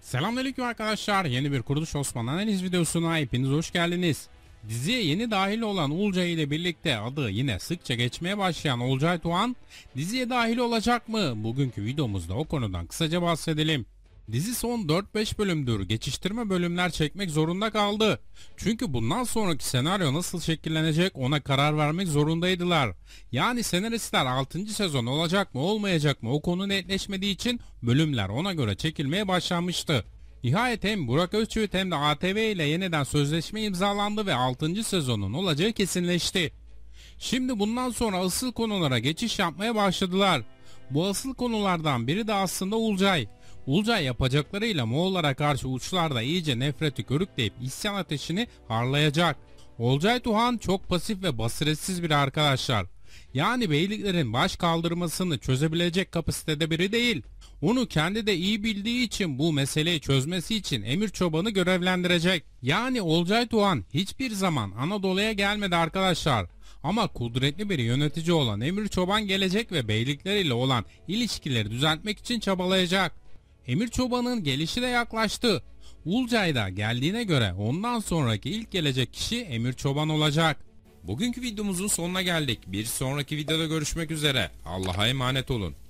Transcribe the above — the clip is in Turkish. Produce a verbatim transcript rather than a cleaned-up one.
Selamünaleyküm arkadaşlar. Yeni bir Kuruluş Osman analiz videosuna hepiniz hoş geldiniz. Diziye yeni dahil olan Olcay ile birlikte adı yine sıkça geçmeye başlayan Olcay Doğan diziye dahil olacak mı? Bugünkü videomuzda o konudan kısaca bahsedelim. Dizi son dört beş bölümdür geçiştirme bölümler çekmek zorunda kaldı. Çünkü bundan sonraki senaryo nasıl şekillenecek ona karar vermek zorundaydılar. Yani senaristler altıncı sezon olacak mı olmayacak mı o konu netleşmediği için bölümler ona göre çekilmeye başlanmıştı. Nihayet hem Burak Özçivit hem de A T V ile yeniden sözleşme imzalandı ve altıncı sezonun olacağı kesinleşti. Şimdi bundan sonra asıl konulara geçiş yapmaya başladılar. Bu asıl konulardan biri de aslında Olcay. Olcay yapacaklarıyla Moğollara karşı uçlarda iyice nefreti körükleyip isyan ateşini harlayacak. Olcay Tuhan çok pasif ve basiretsiz bir arkadaşlar. Yani beyliklerin baş kaldırmasını çözebilecek kapasitede biri değil. Onu kendi de iyi bildiği için bu meseleyi çözmesi için Emir Çoban'ı görevlendirecek. Yani Olcay Tuhan hiçbir zaman Anadolu'ya gelmedi arkadaşlar. Ama kudretli bir yönetici olan Emir Çoban gelecek ve beylikleriyle olan ilişkileri düzeltmek için çabalayacak. Emir Çoban'ın gelişi de yaklaştı. Olcay da geldiğine göre ondan sonraki ilk gelecek kişi Emir Çoban olacak. Bugünkü videomuzun sonuna geldik. Bir sonraki videoda görüşmek üzere. Allah'a emanet olun.